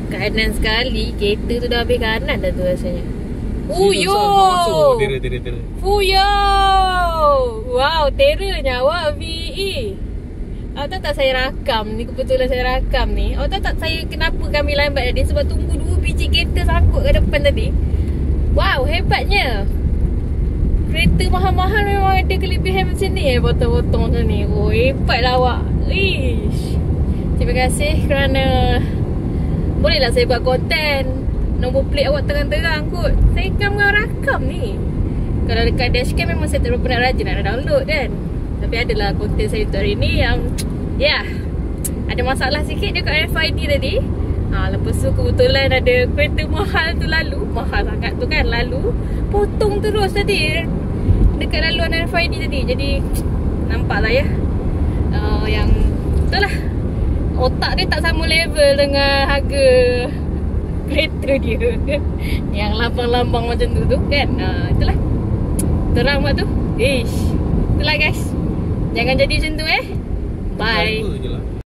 Kanan sekali. Kereta tu dah habis kanan dah tu rasanya. Uyo. Tera. Fuyo. Wow, teranya awak VE. Awak tahu tak saya rakam ni, kebetulan saya rakam ni. Awak tahu tak saya kenapa kami lambat tadi? Sebab tunggu 2 biji kereta sangkut ke depan tadi. Wow, hebatnya. Kereta mahal-mahal memang ada kelebihan macam ni potong-potong macam ni. Oh, hebatlah awak. Ish. Terima kasih kerana bolehlah saya buat konten. Nombor plate awak terang-terang kot. Saya kan rakam ni. Kalau dekat dashcam memang saya tak berapa nak rajin nak download kan. Tapi adalah konten saya untuk hari ni yang ada masalah sikit dekat RFID tadi. Lepas tu kebetulan ada kereta mahal tu lalu. Mahal sangat tu kan lalu. Potong terus tadi dekat laluan RFID tadi. Jadi nampak lah ya, yang itulah, otak dia tak sama level dengan harga kereta dia. Yang lambang-lambang macam tu kan. Itulah, terang buat tu. Itulah guys, jangan jadi macam tu Bye.